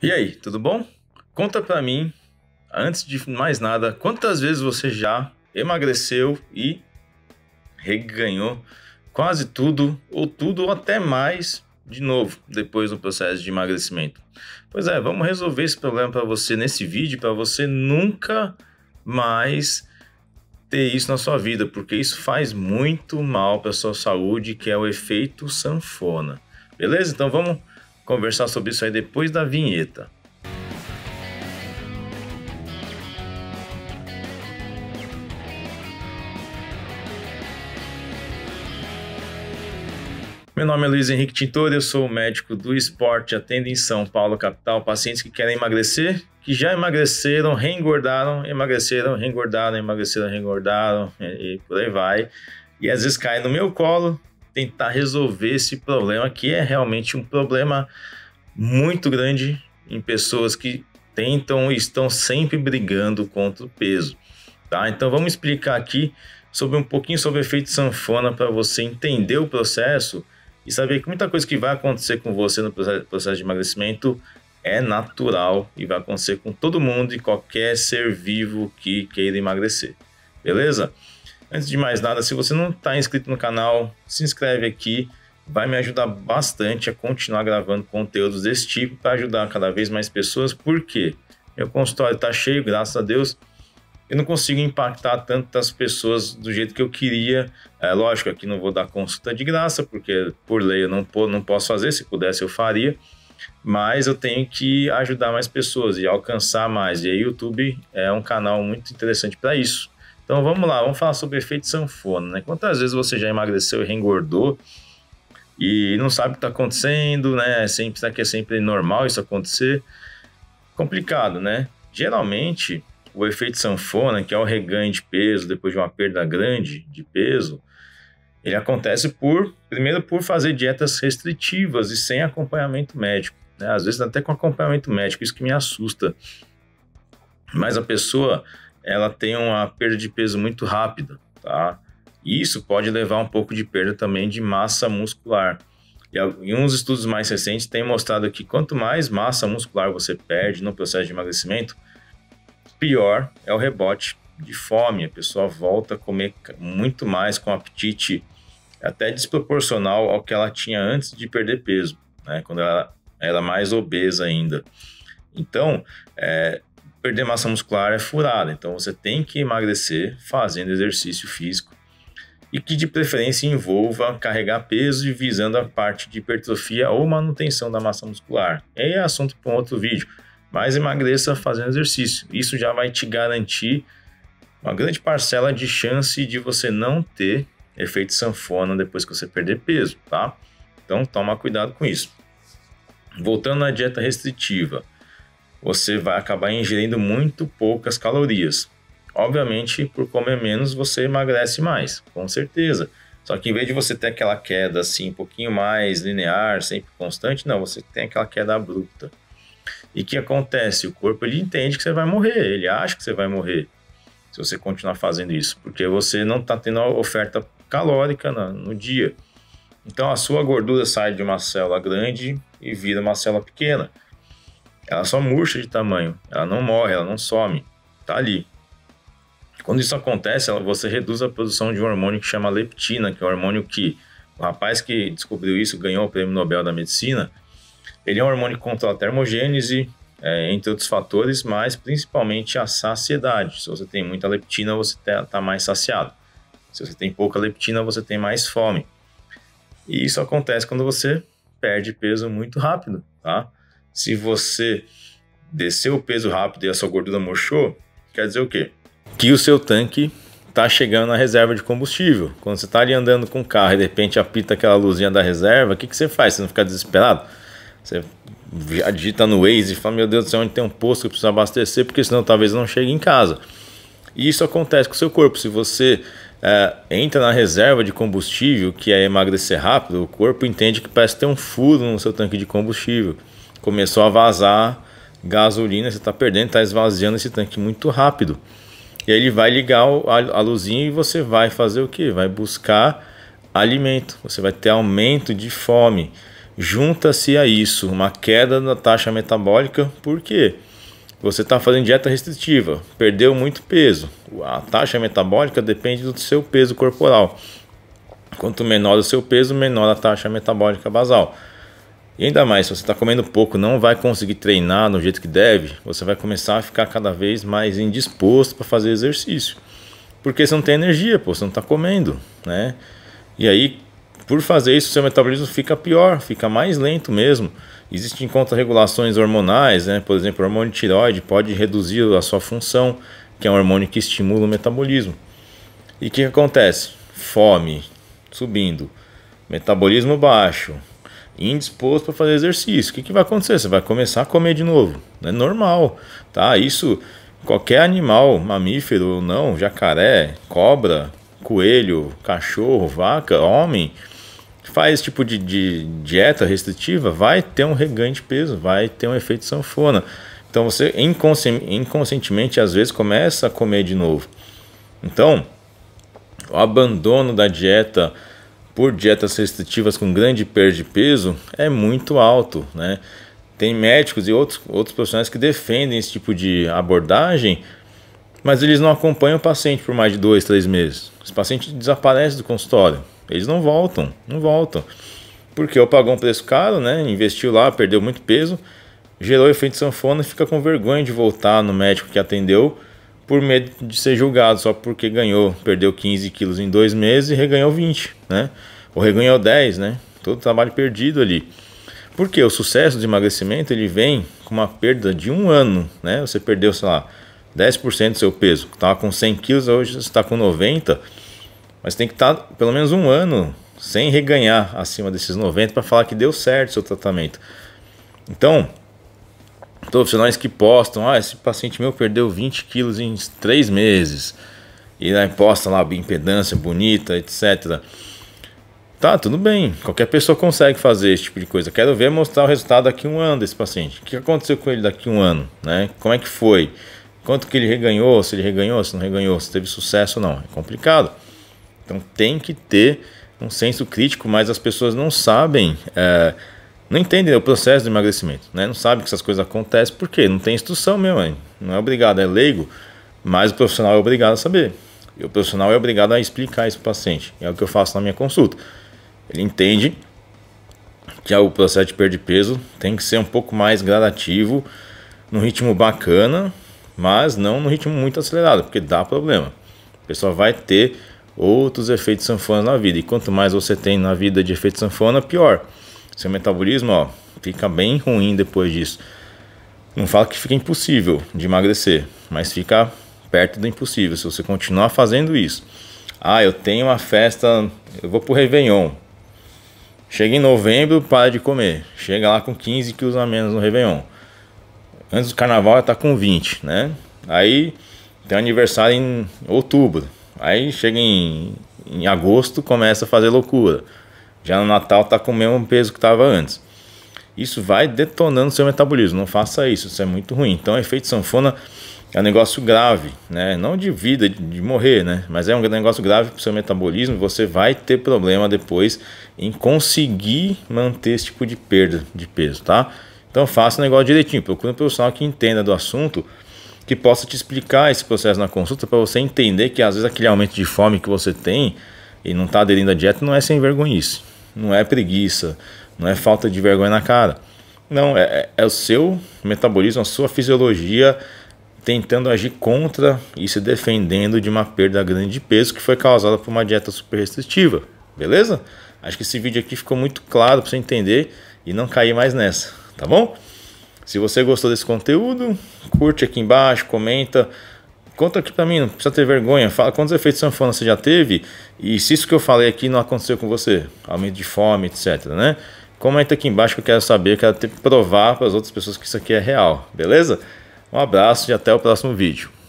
E aí, tudo bom? Conta pra mim, antes de mais nada, quantas vezes você já emagreceu e reganhou quase tudo ou até mais de novo depois do processo de emagrecimento? Pois é, vamos resolver esse problema para você nesse vídeo, para você nunca mais ter isso na sua vida, porque isso faz muito mal para sua saúde, que é o efeito sanfona. Beleza? Então vamos conversar sobre isso aí depois da vinheta. Meu nome é Luiz Henrique Tintori, eu sou médico do esporte, atendo em São Paulo, capital, pacientes que querem emagrecer, que já emagreceram, reengordaram, emagreceram, reengordaram, emagreceram, reengordaram e por aí vai. E às vezes cai no meu colo tentar resolver esse problema, que é realmente um problema muito grande em pessoas que tentam e estão sempre brigando contra o peso, tá? Então vamos explicar aqui sobre um pouquinho sobre o efeito sanfona para você entender o processo e saber que muita coisa que vai acontecer com você no processo de emagrecimento é natural e vai acontecer com todo mundo e qualquer ser vivo que queira emagrecer, beleza? Antes de mais nada, se você não está inscrito no canal, se inscreve aqui, vai me ajudar bastante a continuar gravando conteúdos desse tipo para ajudar cada vez mais pessoas, porque meu consultório está cheio, graças a Deus. Eu não consigo impactar tantas pessoas do jeito que eu queria. É lógico, aqui não vou dar consulta de graça, porque por lei eu não posso fazer, se pudesse eu faria, mas eu tenho que ajudar mais pessoas e alcançar mais, e aí o YouTube é um canal muito interessante para isso. Então vamos lá, vamos falar sobre o efeito sanfona, né? Quantas vezes você já emagreceu e reengordou e não sabe o que está acontecendo, né? Será que é sempre normal isso acontecer? Complicado, né? Geralmente o efeito sanfona, que é o reganho de peso depois de uma perda grande de peso, ele acontece primeiro por fazer dietas restritivas e sem acompanhamento médico, né? Às vezes até com acompanhamento médico, isso que me assusta. Mas a pessoa, ela tem uma perda de peso muito rápida, tá? E isso pode levar um pouco de perda também de massa muscular. E uns estudos mais recentes têm mostrado que quanto mais massa muscular você perde no processo de emagrecimento, pior é o rebote de fome. A pessoa volta a comer muito mais, com apetite até desproporcional ao que ela tinha antes de perder peso, né? Quando ela era mais obesa ainda. Então, perder massa muscular é furada. Então, você tem que emagrecer fazendo exercício físico e que de preferência envolva carregar peso e visando a parte de hipertrofia ou manutenção da massa muscular. E aí é assunto para um outro vídeo. Mas emagreça fazendo exercício. Isso já vai te garantir uma grande parcela de chance de você não ter efeito sanfona depois que você perder peso, tá? Então toma cuidado com isso. Voltando à dieta restritiva, você vai acabar ingerindo muito poucas calorias. Obviamente, por comer menos, você emagrece mais, com certeza. Só que em vez de você ter aquela queda assim, um pouquinho mais linear, sempre constante, não, você tem aquela queda abrupta. E o que acontece? O corpo ele entende que você vai morrer, ele acha que você vai morrer se você continuar fazendo isso, porque você não está tendo a oferta calórica no dia. Então a sua gordura sai de uma célula grande e vira uma célula pequena. Ela só murcha de tamanho, ela não morre, ela não some, tá ali. Quando isso acontece, você reduz a produção de um hormônio que chama leptina, que é um hormônio que o rapaz que descobriu isso ganhou o Prêmio Nobel da Medicina. Ele é um hormônio que controla a termogênese, entre outros fatores, mas principalmente a saciedade. Se você tem muita leptina, você está mais saciado. Se você tem pouca leptina, você tem mais fome. E isso acontece quando você perde peso muito rápido, tá? Se você desceu o peso rápido e a sua gordura murchou, quer dizer o quê? Que o seu tanque está chegando na reserva de combustível. Quando você está ali andando com o carro e de repente apita aquela luzinha da reserva, o que você faz? Você não fica desesperado? Você já digita no Waze e fala, meu Deus do céu, onde tem um posto que eu preciso abastecer, porque senão talvez eu não chegue em casa. E isso acontece com o seu corpo. Se você entra na reserva de combustível, que é emagrecer rápido, o corpo entende que parece ter um furo no seu tanque de combustível. Começou a vazar gasolina, você está perdendo, está esvaziando esse tanque muito rápido. E aí ele vai ligar a luzinha e você vai fazer o quê? Vai buscar alimento, você vai ter aumento de fome. Junta-se a isso uma queda da taxa metabólica, porque você está fazendo dieta restritiva, perdeu muito peso. A taxa metabólica depende do seu peso corporal. Quanto menor o seu peso, menor a taxa metabólica basal. E ainda mais, se você está comendo pouco, não vai conseguir treinar no jeito que deve, você vai começar a ficar cada vez mais indisposto para fazer exercício. Porque você não tem energia, pô, você não está comendo, né? E aí, por fazer isso, o seu metabolismo fica pior, fica mais lento mesmo. Existem contrarregulações hormonais, né? Por exemplo, o hormônio tireoide pode reduzir a sua função, que é um hormônio que estimula o metabolismo. E o que acontece? Fome subindo, metabolismo baixo, indisposto para fazer exercício. O que vai acontecer? Você vai começar a comer de novo. É normal, tá? Isso, qualquer animal, mamífero ou não, jacaré, cobra, coelho, cachorro, vaca, homem, faz esse tipo de dieta restritiva, vai ter um reganho de peso, vai ter um efeito sanfona. Então você inconscientemente às vezes começa a comer de novo. Então, o abandono da dieta por dietas restritivas com grande perda de peso é muito alto, né? Tem médicos e outros profissionais que defendem esse tipo de abordagem, mas eles não acompanham o paciente por mais de 2, 3 meses. Os pacientes desaparecem do consultório, eles não voltam. Porque ou pagou um preço caro, né? Investiu lá, perdeu muito peso, gerou efeito sanfona e fica com vergonha de voltar no médico que atendeu por medo de ser julgado só porque perdeu 15 quilos em 2 meses e reganhou 20, né? Ou reganhou 10, né? Todo trabalho perdido ali. Porque o sucesso de emagrecimento ele vem com uma perda de 1 ano, né? Você perdeu, sei lá, 10% do seu peso. Estava com 100 quilos, hoje você está com 90, mas tem que estar pelo menos 1 ano sem reganhar acima desses 90 para falar que deu certo o seu tratamento. Então, profissionais que postam, esse paciente meu perdeu 20 quilos em 3 meses, e aí posta lá a bioimpedância bonita, etc. Tá, tudo bem, qualquer pessoa consegue fazer esse tipo de coisa. Quero ver mostrar o resultado daqui a 1 ano desse paciente. O que aconteceu com ele daqui a 1 ano, né? Como é que foi? Quanto que ele reganhou, se não reganhou, se teve sucesso ou não. É complicado. Então tem que ter um senso crítico, mas as pessoas não sabem, não entendem o processo do emagrecimento, né? Não sabem que essas coisas acontecem, por quê? Não tem instrução mesmo, não é obrigado, é leigo, mas o profissional é obrigado a saber. E o profissional é obrigado a explicar isso para o paciente. É o que eu faço na minha consulta. Ele entende que o processo de perda de peso tem que ser um pouco mais gradativo, num ritmo bacana, mas não num ritmo muito acelerado, porque dá problema. A pessoa vai ter outros efeitos sanfona na vida, e quanto mais você tem na vida de efeito sanfona, pior. Seu metabolismo fica bem ruim depois disso. Não falo que fica impossível de emagrecer, mas fica perto do impossível se você continuar fazendo isso. Eu tenho uma festa, eu vou pro Réveillon. Chega em novembro, para de comer. Chega lá com 15 quilos a menos no Réveillon. Antes do carnaval está com 20, né? Aí tem aniversário em outubro. Aí chega em agosto, começa a fazer loucura. Já no Natal tá com o mesmo peso que estava antes. Isso vai detonando seu metabolismo. Não faça isso, isso é muito ruim. Então, efeito sanfona é um negócio grave, né? Não de vida, de morrer, né? Mas é um negócio grave para o seu metabolismo. Você vai ter problema depois em conseguir manter esse tipo de perda de peso, tá? Então, faça o negócio direitinho. Procure um profissional que entenda do assunto, que possa te explicar esse processo na consulta, para você entender que às vezes aquele aumento de fome que você tem e não está aderindo à dieta não é sem vergonhice, não é preguiça, não é falta de vergonha na cara. Não, é o seu metabolismo, a sua fisiologia tentando agir contra e se defendendo de uma perda grande de peso que foi causada por uma dieta super restritiva. Beleza? Acho que esse vídeo aqui ficou muito claro para você entender e não cair mais nessa, tá bom? Se você gostou desse conteúdo, curte aqui embaixo, comenta, conta aqui pra mim, não precisa ter vergonha, fala quantos efeitos sanfona você já teve e se isso que eu falei aqui não aconteceu com você, aumento de fome, etc, né? Comenta aqui embaixo que eu quero saber, eu quero provar para as outras pessoas que isso aqui é real, beleza? Um abraço e até o próximo vídeo.